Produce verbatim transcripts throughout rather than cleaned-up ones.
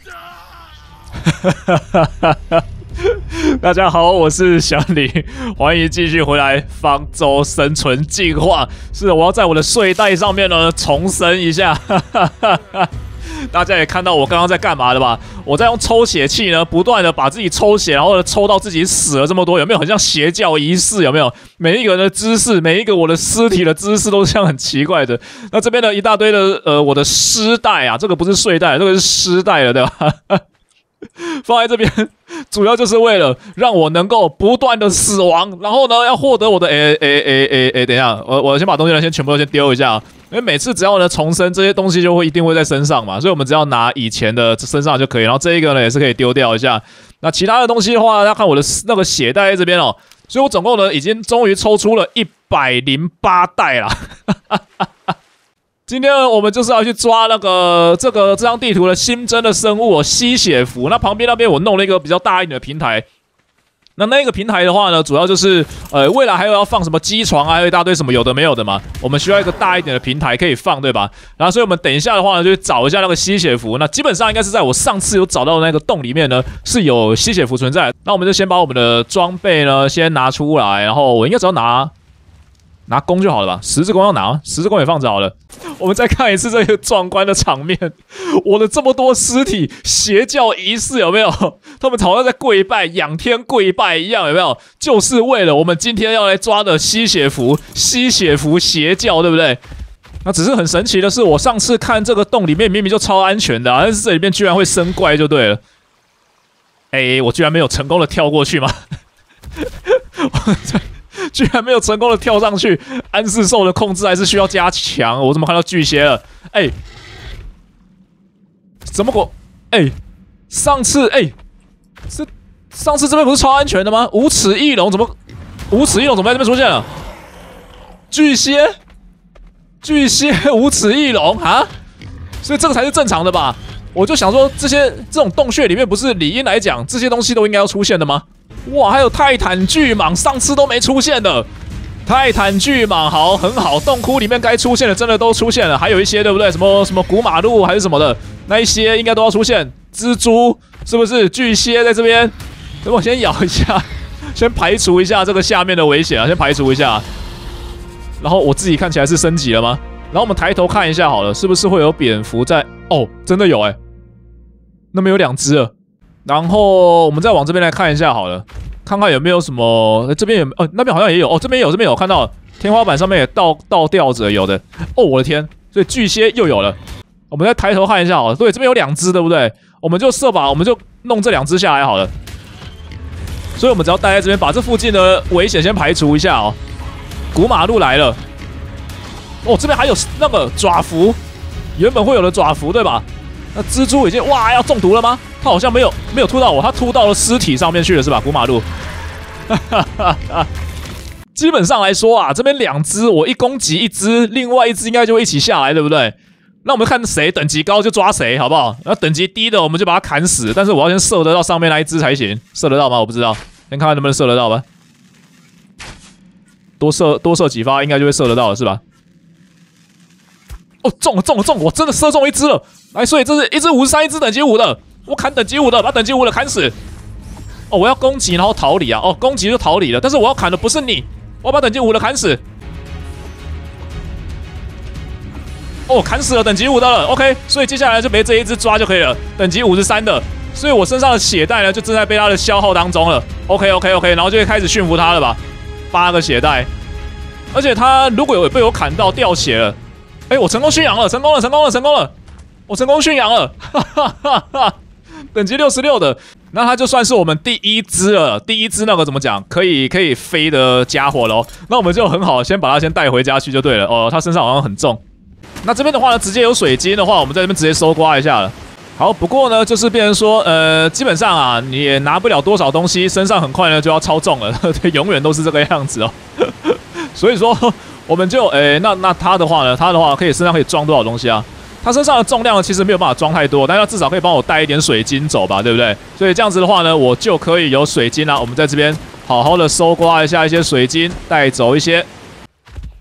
大家好，我是小李，欢迎继续回来方舟生存进化。是，我要在我的睡袋上面呢重生一下。大家也看到我刚刚在干嘛了吧？我在用抽血器呢，不断的把自己抽血，然后呢抽到自己死了这么多，有没有很像邪教仪式？有没有？每一个人的姿势，每一个我的尸体的姿势都是像很奇怪的。那这边呢一大堆的呃我的尸袋啊，这个不是睡袋，这个是尸袋了，对吧？放在这边，主要就是为了让我能够不断的死亡，然后呢，要获得我的诶诶诶诶诶，等一下，我我先把东西呢先全部都先丢一下，因为每次只要呢重生，这些东西就会一定会在身上嘛，所以我们只要拿以前的身上就可以，然后这一个呢也是可以丢掉一下。那其他的东西的话，要看我的那个血袋在这边哦，所以我总共呢已经终于抽出了一百零八袋啦。今天呢，我们就是要去抓那个这个这张地图的新增的生物哦，吸血蝠。那旁边那边我弄了一个比较大一点的平台。那那个平台的话呢，主要就是呃，未来还有要放什么机床啊，还有一大堆什么有的没有的嘛。我们需要一个大一点的平台可以放，对吧？然后所以我们等一下的话呢，就去找一下那个吸血蝠。那基本上应该是在我上次有找到的那个洞里面呢，是有吸血蝠存在。那我们就先把我们的装备呢先拿出来，然后我应该只要拿。拿弓就好了吧，十字弓要拿，十字弓也放着好了。我们再看一次这个壮观的场面，我的这么多尸体，邪教仪式有没有？他们好像在跪拜，仰天跪拜一样，有没有？就是为了我们今天要来抓的吸血蝠，吸血蝠邪教，对不对？那只是很神奇的是，我上次看这个洞里面明明就超安全的、啊，但是这里面居然会生怪，就对了。哎，我居然没有成功的跳过去吗？居然没有成功的跳上去，安氏兽的控制还是需要加强。我怎么看到巨蟹了？哎、欸，怎么果？哎、欸，上次哎，是、欸、上次这边不是超安全的吗？无齿翼龙怎么？无齿翼龙怎么在这边出现了？巨蟹，巨蟹，无齿翼龙啊！所以这个才是正常的吧？我就想说，这些这种洞穴里面，不是理应来讲，这些东西都应该要出现的吗？哇，还有泰坦巨蟒，上次都没出现的。泰坦巨蟒好，很好，洞窟里面该出现的真的都出现了，还有一些对不对？什么什么古马路还是什么的，那一些应该都要出现。蜘蛛是不是？巨蟹在这边，等我先咬一下，先排除一下这个下面的危险啊，先排除一下。然后我自己看起来是升级了吗？然后我们抬头看一下好了，是不是会有蝙蝠在？哦，真的有哎、欸，那边有两只了。然后我们再往这边来看一下好了，看看有没有什么，这边有哦，那边好像也有哦，这边有，这边有看到天花板上面也倒倒吊着有的哦，我的天，所以巨蟹又有了。我们再抬头看一下好了，对，这边有两只，对不对？我们就射靶，我们就弄这两只下来好了。所以我们只要待在这边，把这附近的危险先排除一下哦。古马路来了，哦，这边还有那个爪蝠，原本会有的爪蝠对吧？那蜘蛛已经哇要中毒了吗？他好像没有没有突到我，他突到了尸体上面去了是吧？古马路，基本上来说啊，这边两只我一攻击一只，另外一只应该就会一起下来，对不对？那我们看谁等级高就抓谁，好不好？那等级低的我们就把它砍死，但是我要先射得到上面那一只才行，射得到吗？我不知道，先看看能不能射得到吧。多射多射几发，应该就会射得到了，是吧？哦，中了中了中了，我真的射中一只了！来，所以这是一只五十三，一只等级五的，我砍等级五的，把等级五的砍死。哦，我要攻击然后逃离啊！哦，攻击就逃离了，但是我要砍的不是你，我要把等级五的砍死。哦，砍死了等级五的了 ，OK， 所以接下来就被这一只抓就可以了，等级五十三的，所以我身上的血袋呢就正在被它的消耗当中了 ，OK OK OK， 然后就会开始驯服它了吧，八个血袋，而且它如果有被我砍到掉血了，哎，我成功驯养了，成功了，成功了，成功了，我成功驯养了，哈哈哈哈，等级六十六的，那它就算是我们第一只了，第一只那个怎么讲，可以可以飞的家伙咯，那我们就很好，先把它先带回家去就对了，哦，它身上好像很重。那这边的话呢，直接有水晶的话，我们在这边直接搜刮一下了。好，不过呢，就是变成说，呃，基本上啊，你也拿不了多少东西，身上很快呢就要超重了，永远都是这个样子哦。所以说，我们就，诶，那那他的话呢，他的话可以身上可以装多少东西啊？他身上的重量其实没有办法装太多，但他至少可以帮我带一点水晶走吧，对不对？所以这样子的话呢，我就可以有水晶啦。我们在这边好好的搜刮一下一些水晶，带走一些。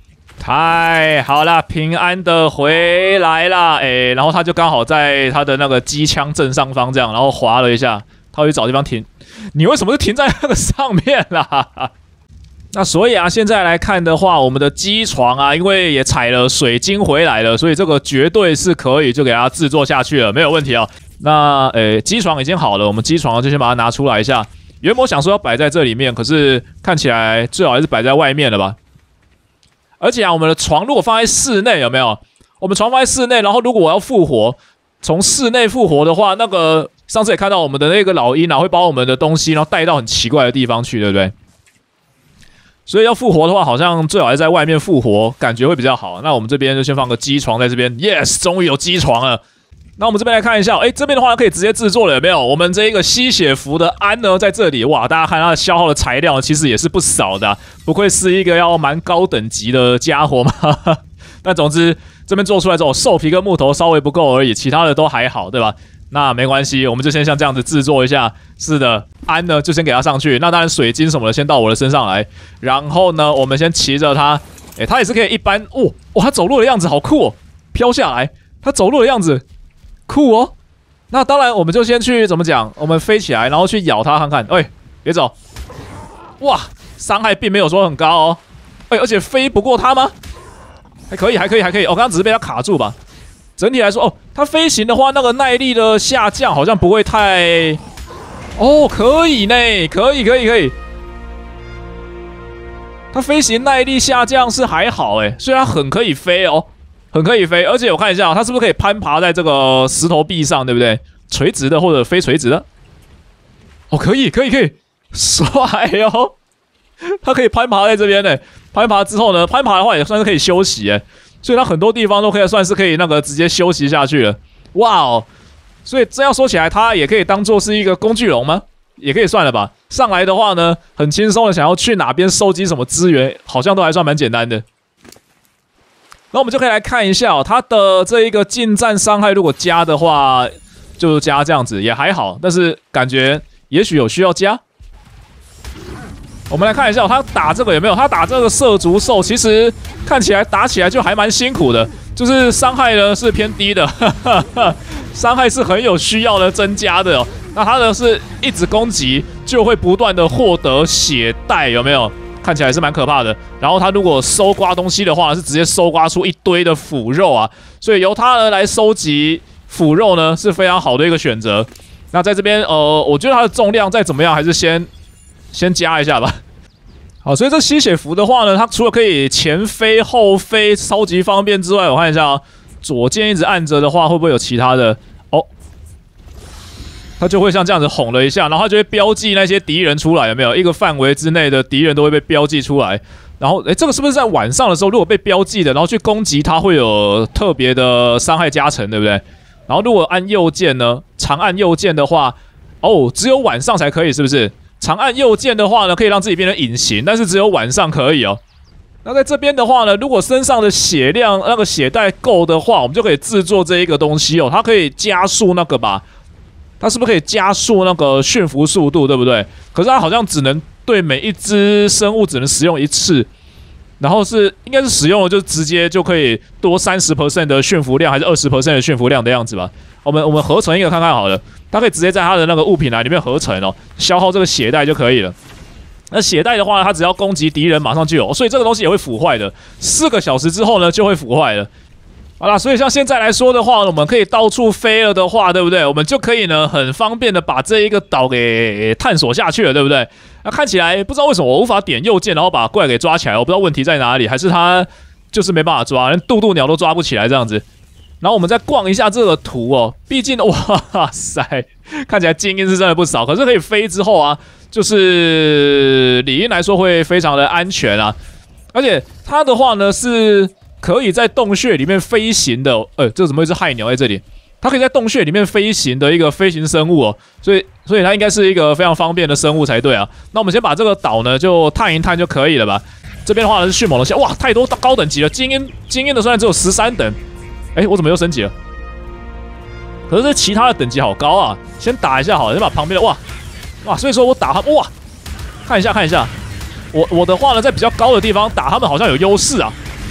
太好了，平安的回来啦！哎，然后他就刚好在他的那个机枪正上方这样，然后滑了一下，他会找地方停。你为什么是停在那个上面啦？那所以啊，现在来看的话，我们的机床啊，因为也采了水晶回来了，所以这个绝对是可以就给它制作下去了，没有问题哦。那诶，机床已经好了，我们机床就先把它拿出来一下。原本我想说要摆在这里面，可是看起来最好还是摆在外面了吧。而且啊，我们的床如果放在室内，有没有？我们床放在室内，然后如果我要复活，从室内复活的话，那个上次也看到我们的那个老鹰啊，会把我们的东西然后带到很奇怪的地方去，对不对？所以要复活的话，好像最好还是在外面复活，感觉会比较好。那我们这边就先放个机床在这边 ，yes， 终于有机床了。那我们这边来看一下，哎，这边的话可以直接制作了，有没有？我们这一个吸血符的鞍呢，在这里，哇，大家看它的消耗的材料其实也是不少的、啊，不愧是一个要蛮高等级的家伙嘛。但总之，这边做出来之后，兽皮跟木头稍微不够而已，其他的都还好，对吧？那没关系，我们就先像这样子制作一下。是的，鞍呢就先给它上去。那当然，水晶什么的先到我的身上来。然后呢，我们先骑着它，哎，它也是可以一般，哦，哇，它走路的样子好酷哦，飘下来，它走路的样子。酷哦，那当然，我们就先去怎么讲？我们飞起来，然后去咬它看看。哎，别走！哇，伤害并没有说很高哦。哎，而且飞不过它吗？还可以，还可以，还可以。我、哦、刚刚只是被它卡住吧。整体来说，哦，它飞行的话，那个耐力的下降好像不会太……哦，可以呢，可以，可以，可以。它飞行耐力下降是还好哎，所以它很可以飞哦。很可以飞，而且我看一下、哦，它是不是可以攀爬在这个石头壁上，对不对？垂直的或者非垂直的？哦，可以，可以，可以，帅哦！它可以攀爬在这边呢。攀爬之后呢，攀爬的话也算是可以休息哎，所以它很多地方都可以算是可以那个直接休息下去了。哇哦！所以这样说起来，它也可以当做是一个工具龙吗？也可以算了吧。上来的话呢，很轻松的想要去哪边收集什么资源，好像都还算蛮简单的。那我们就可以来看一下、哦、它的这一个近战伤害，如果加的话，就加这样子也还好，但是感觉也许有需要加。我们来看一下、哦，他打这个有没有？他打这个射足兽，其实看起来打起来就还蛮辛苦的，就是伤害呢是偏低的，伤害是很有需要的增加的哦。那他的是一直攻击就会不断的获得血袋，有没有？看起来是蛮可怕的，然后他如果搜刮东西的话，是直接搜刮出一堆的腐肉啊，所以由他呢来收集腐肉呢是非常好的一个选择。那在这边，呃，我觉得它的重量再怎么样，还是先先加一下吧。好，所以这吸血符的话呢，它除了可以前飞后飞超级方便之外，我看一下啊、哦，左键一直按着的话，会不会有其他的？哦，它就会像这样子哄了一下，然后它就会标记那些敌人出来，有没有？一个范围之内的敌人都会被标记出来。然后，诶，这个是不是在晚上的时候，如果被标记的，然后去攻击它，会有特别的伤害加成，对不对？然后如果按右键呢，长按右键的话，哦，只有晚上才可以，是不是？长按右键的话呢，可以让自己变成隐形，但是只有晚上可以哦。那在这边的话呢，如果身上的血量那个血袋够的话，我们就可以制作这一个东西哦，它可以加速那个吧。它是不是可以加速那个驯服速度，对不对？可是它好像只能对每一只生物只能使用一次，然后是应该是使用了就直接就可以多 百分之三十 的驯服量，还是 百分之二十 的驯服量的样子吧？我们我们合成一个看看好了，它可以直接在它的那个物品栏里面合成哦，消耗这个血袋就可以了。那血袋的话，它只要攻击敌人马上就有，所以这个东西也会腐坏的。四个小时之后呢，就会腐坏了。好啦，所以像现在来说的话，我们可以到处飞了的话，对不对？我们就可以呢很方便的把这一个岛给探索下去了，对不对？那看起来不知道为什么我无法点右键，然后把怪给抓起来，我不知道问题在哪里，还是它就是没办法抓，连渡渡鸟都抓不起来这样子。然后我们再逛一下这个图哦，毕竟哇塞，看起来精英是真的不少，可是可以飞之后啊，就是理应来说会非常的安全啊，而且它的话呢是可以在洞穴里面飞行的，呃，这怎么会是害鸟在这里？它可以在洞穴里面飞行的一个飞行生物哦，所以所以它应该是一个非常方便的生物才对啊。那我们先把这个岛呢就探一探就可以了吧？这边的话呢是迅猛龙虾，哇，太多高等级了，精英精英的虽然只有十三等。哎，我怎么又升级了？可是这其他的等级好高啊！先打一下好了，先把旁边的哇哇，所以说我打他哇，看一下看一下，我我的话呢，在比较高的地方打他们好像有优势啊。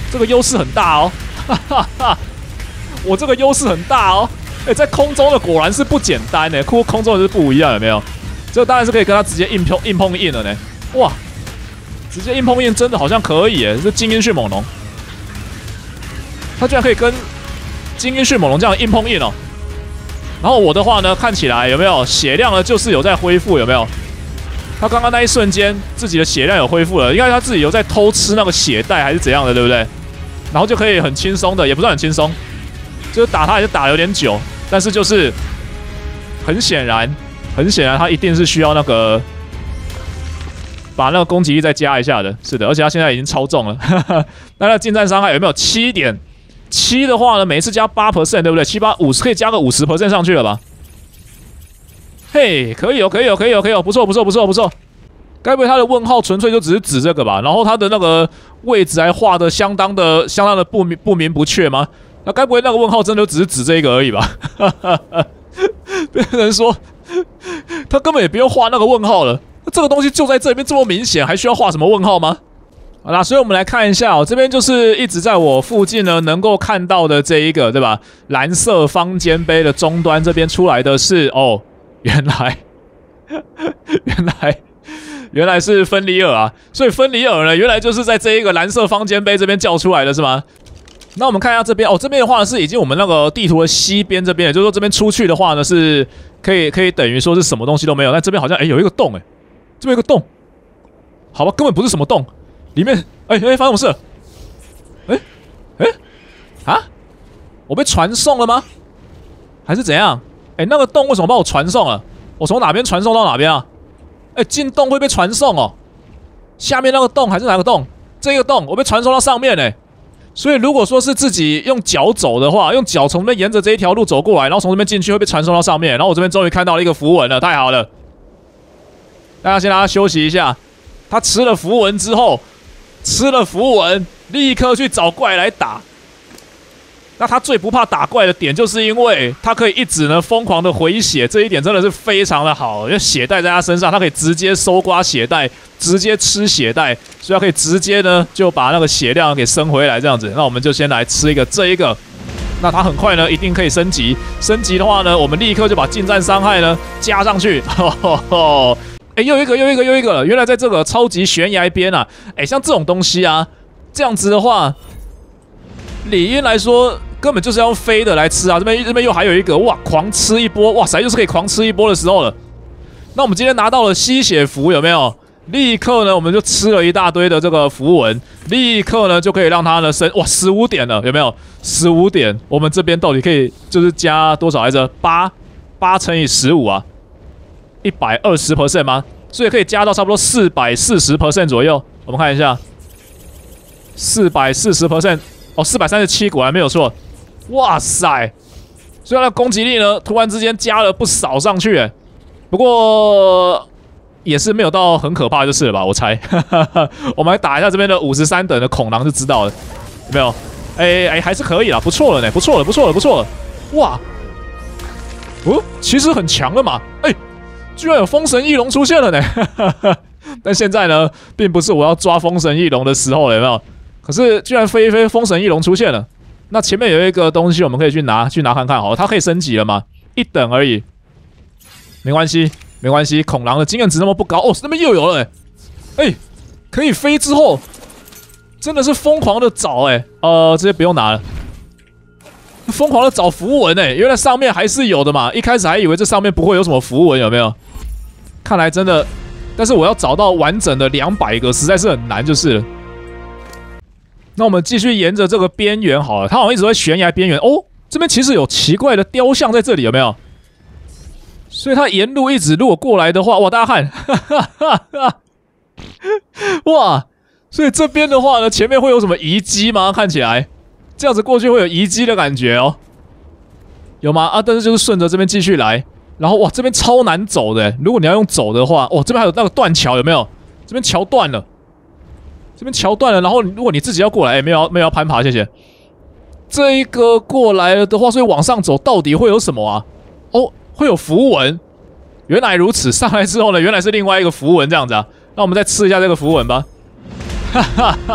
这个优势很大哦，哈哈哈，我这个优势很大哦。哎、欸，在空中的果然是不简单呢，空空中的是不一样，有没有？这当然是可以跟他直接硬碰硬碰硬了呢。哇，直接硬碰硬真的好像可以耶，这精英迅猛龙，他居然可以跟精英迅猛龙这样硬碰硬哦。然后我的话呢，看起来有没有血量呢？就是有在恢复，有没有？他刚刚那一瞬间自己的血量有恢复了，应该他自己有在偷吃那个血袋还是怎样的，对不对？然后就可以很轻松的，也不算很轻松，就是打他还是打得有点久。但是就是很显然，很显然，他一定是需要那个把那个攻击力再加一下的。是的，而且他现在已经超重了。那他近战伤害有没有七点七的话呢？每一次加 百分之八， 对不对？七八五十可以加个 百分之五十 上去了吧？嘿，可以哦，可以哦，可以哦，可以哦，不错，不错，不错，不错。该不会他的问号纯粹就只是指这个吧？然后他的那个位置还画的相当的、相当的不明不明不确吗？那该不会那个问号真的只是指这个而已吧？别人说他根本也不用画那个问号了，这个东西就在这边这么明显，还需要画什么问号吗？好啦，所以我们来看一下哦，这边就是一直在我附近呢能够看到的这一个，对吧？蓝色方尖碑的终端这边出来的是哦，原来原来原来是芬里尔啊，所以芬里尔呢，原来就是在这一个蓝色方尖碑这边叫出来的是吗？那我们看一下这边哦，这边的话呢是已经我们那个地图的西边这边，也就是说这边出去的话呢是可以可以等于说是什么东西都没有，但这边好像哎有一个洞哎，这边有个洞，好吧，根本不是什么洞，里面哎哎发生什么事了？哎哎啊，我被传送了吗？还是怎样？哎，那个洞为什么把我传送了？我从哪边传送到哪边啊？哎，进洞会被传送哦，下面那个洞还是哪个洞？这个洞我被传送到上面哎。所以，如果说是自己用脚走的话，用脚从那边沿着这一条路走过来，然后从这边进去会被传送到上面。然后我这边终于看到了一个符文了，太好了！大家先让他休息一下。他吃了符文之后，吃了符文，立刻去找怪来打。那他最不怕打怪的点，就是因为他可以一直呢疯狂的回血，这一点真的是非常的好。因为血袋在他身上，他可以直接搜刮血袋，直接吃血袋，所以他可以直接呢就把那个血量给升回来，这样子。那我们就先来吃一个这一个，那他很快呢一定可以升级。升级的话呢，我们立刻就把近战伤害呢加上去。哎，又一个，又一个，又一个了！原来在这个超级悬崖边啊，哎，像这种东西啊，这样子的话，理应来说根本就是要用飞的来吃啊！这边这边又还有一个，哇，狂吃一波，哇塞，又是可以狂吃一波的时候了。那我们今天拿到了吸血符，有没有？立刻呢，我们就吃了一大堆的这个符文，立刻呢就可以让它呢升，哇，十五点了，有没有？十五点，我们这边到底可以就是加多少来着？八八乘以十五啊，一百二十 percent 吗？所以可以加到差不多四百四十 percent 左右。我们看一下，四百四十 percent。哦，四百三十七果然没有错，哇塞！所以它的攻击力呢，突然之间加了不少上去，哎，不过也是没有到很可怕就是了吧？我猜。我们来打一下这边的五十三等的恐狼就知道了，有没有？哎哎，还是可以啦，不错了呢，不错了，不错了，不错了！哇，哦，其实很强了嘛，哎，居然有风神翼龙出现了呢！但现在呢，并不是我要抓风神翼龙的时候了，有没有？可是居然飞一飞风神翼龙出现了，那前面有一个东西我们可以去拿，去拿看看好了，它可以升级了吗？一等而已，没关系，没关系。恐狼的经验值那么不高哦，那边又有了，哎、欸，可以飞之后，真的是疯狂的找哎、欸，呃，这些不用拿了，疯狂的找符文哎、欸，原来上面还是有的嘛，一开始还以为这上面不会有什么符文，有没有？看来真的，但是我要找到完整的两百个实在是很难，就是了。那我们继续沿着这个边缘好了，它好像一直在悬崖边缘哦。这边其实有奇怪的雕像在这里，有没有？所以它沿路一直如果过来的话，哇，大家看，哈哈哈哈哇！所以这边的话呢，前面会有什么遗迹吗？看起来这样子过去会有遗迹的感觉哦，有吗？啊，但是就是顺着这边继续来，然后哇，这边超难走的，如果你要用走的话，哦，这边还有那个断桥，有没有？这边桥断了。这边桥断了，然后如果你自己要过来，哎，没有没有要攀爬，谢谢。这一个过来了的话，所以往上走到底会有什么啊？哦，会有符文。原来如此，上来之后呢，原来是另外一个符文这样子啊。那我们再吃一下这个符文吧。哈哈哈，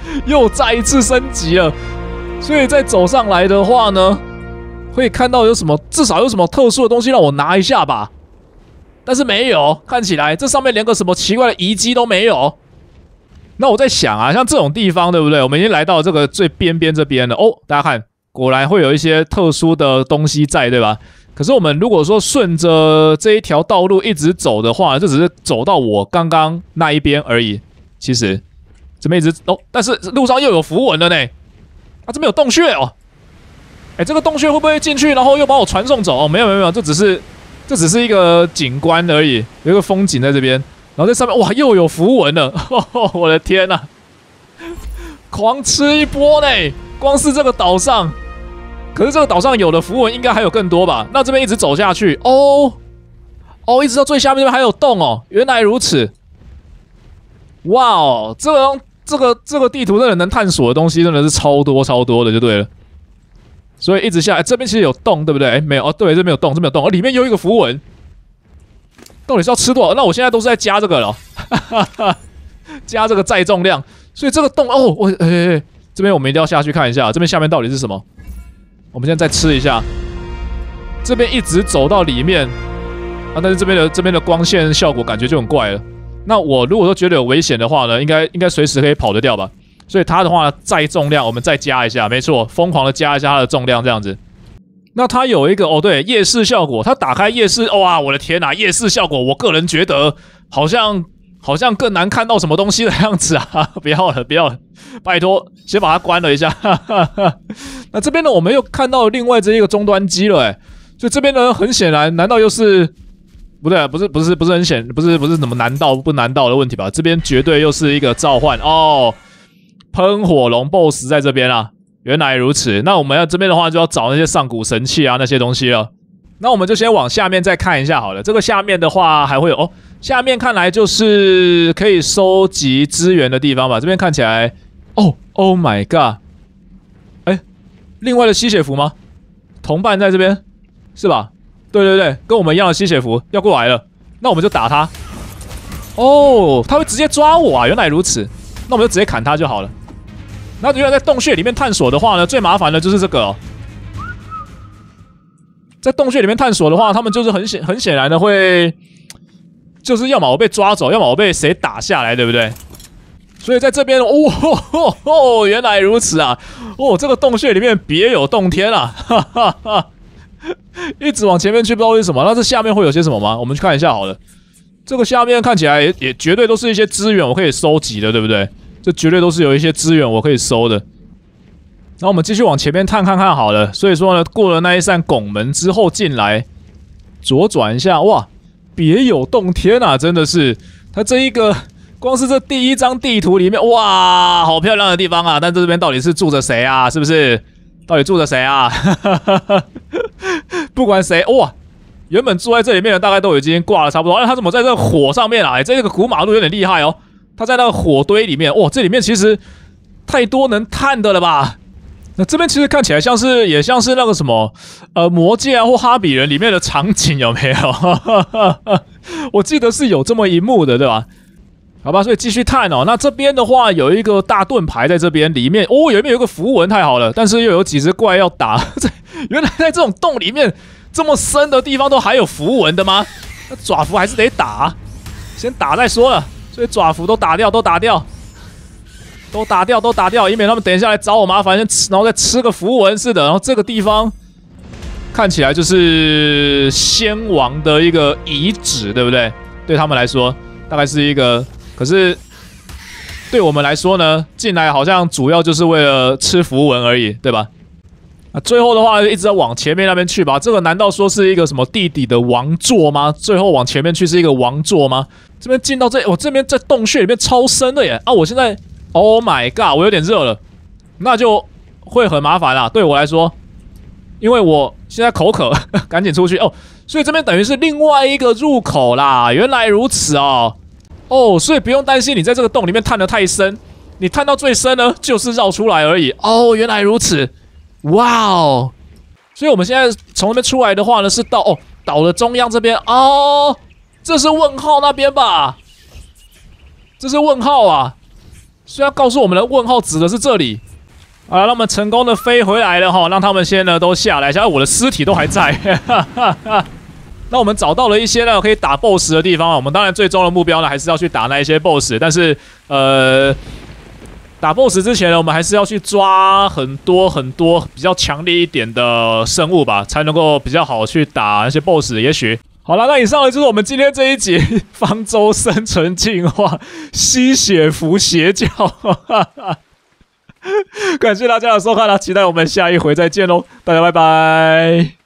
又再一次升级了。所以再走上来的话呢，会看到有什么，至少有什么特殊的东西让我拿一下吧。但是没有，看起来这上面连个什么奇怪的遗迹都没有。那我在想啊，像这种地方，对不对？我们已经来到这个最边边这边了哦。大家看，果然会有一些特殊的东西在，对吧？可是我们如果说顺着这一条道路一直走的话，就只是走到我刚刚那一边而已。其实这边一直哦，但是路上又有符文了呢。啊，这边有洞穴哦。哎，这个洞穴会不会进去，然后又把我传送走？哦，没有没有没有，这只是这只是一个景观而已，有一个风景在这边。然后在上面，哇，又有符文了！哦、我的天哪、啊，狂吃一波呢！光是这个岛上，可是这个岛上有的符文应该还有更多吧？那这边一直走下去，哦哦，一直到最下面这边还有洞哦，原来如此！哇哦，这个这个这个地图真的能探索的东西真的是超多超多的，就对了。所以一直下来，这边其实有洞，对不对？哎，没有哦，对，这边有洞，这边有洞，哦，里面有一个符文。到底是要吃多少？那我现在都是在加这个了，加这个载重量，所以这个洞哦，我哎、欸欸，这边我们一定要下去看一下，这边下面到底是什么？我们现在再吃一下，这边一直走到里面啊，但是这边的这边的光线效果感觉就很怪了。那我如果说觉得有危险的话呢，应该应该随时可以跑得掉吧？所以它的话载重量我们再加一下，没错，疯狂的加一下它的重量这样子。那它有一个哦，对，夜视效果。它打开夜视，哇，我的天哪，夜视效果，我个人觉得好像好像更难看到什么东西的样子啊！不要了，不要了，拜托，先把它关了一下。那这边呢，我们又看到另外这一个终端机了，哎，所以这边呢，很显然，难道又是不对啊？不是，不是，不是很显，不是，不是怎么难道不难道的问题吧？这边绝对又是一个召唤哦，喷火龙 B O S S 在这边啊。原来如此，那我们要这边的话就要找那些上古神器啊那些东西了。那我们就先往下面再看一下好了。这个下面的话还会有哦，下面看来就是可以收集资源的地方吧。这边看起来，哦 ，Oh my god， 哎，另外的吸血符吗？同伴在这边是吧？对对对，跟我们一样的吸血符要过来了，那我们就打他。哦，他会直接抓我啊！原来如此，那我们就直接砍他就好了。那原来在洞穴里面探索的话呢，最麻烦的就是这个、哦。在洞穴里面探索的话，他们就是很显很显然的会，就是要么我被抓走，要么我被谁打下来，对不对？所以在这边，哦哦哦，原来如此啊！哦，这个洞穴里面别有洞天啊！哈哈哈，一直往前面去，不知道为什么。那这下面会有些什么吗？我们去看一下好了。这个下面看起来也也绝对都是一些资源我可以收集的，对不对？这绝对都是有一些资源我可以收的。那我们继续往前面探看看好了。所以说呢，过了那一扇拱门之后进来，左转一下，哇，别有洞天啊！真的是，它这一个光是这第一张地图里面，哇，好漂亮的地方啊！但这边到底是住着谁啊？是不是？到底住着谁啊？不管谁，哇，原本住在这里面的大概都已经挂了差不多。哎，他怎么在这个火上面啊？哎，这个古马路有点厉害哦。他在那个火堆里面，哇，这里面其实太多能探的了吧？那这边其实看起来像是，也像是那个什么，呃，魔戒啊或哈比人里面的场景，有没有？我记得是有这么一幕的，对吧？好吧，所以继续探哦。那这边的话有一个大盾牌在这边里面，哦，里面有一个符文，太好了。但是又有几只怪要打，原来在这种洞里面这么深的地方都还有符文的吗？那爪符还是得打、啊，先打再说了。所以爪符都打掉，都打掉，都打掉，都打掉，以免他们等一下来找我麻烦，先吃，然后再吃个符文似的。然后这个地方看起来就是先王的一个遗址，对不对？对他们来说，大概是一个。可是对我们来说呢，进来好像主要就是为了吃符文而已，对吧？啊，最后的话一直要往前面那边去吧。这个难道说是一个什么地底的王座吗？最后往前面去是一个王座吗？这边进到这，我、哦、这边在洞穴里面超深的耶！啊，我现在 ，Oh my god， 我有点热了，那就会很麻烦啦。对我来说，因为我现在口渴，赶紧出去哦。所以这边等于是另外一个入口啦。原来如此哦。哦，所以不用担心你在这个洞里面探得太深，你探到最深呢，就是绕出来而已。哦，原来如此，哇哦！所以我们现在从那边出来的话呢，是到哦岛的中央这边哦。这是问号那边吧？这是问号啊， 所以要告诉我们的问号指的是这里。好了，那我们成功的飞回来了哈，让他们先呢都下来，现在我的尸体都还在。那我们找到了一些呢可以打 B O S S 的地方，我们当然最终的目标呢还是要去打那一些 B O S S， 但是呃。打 B O S S 之前呢，我们还是要去抓很多很多比较强烈一点的生物吧，才能够比较好去打那些 B O S S。也许好了，那以上呢就是我们今天这一集方舟生存进化吸血符邪教。感谢大家的收看啦，期待我们下一回再见喽，大家拜拜。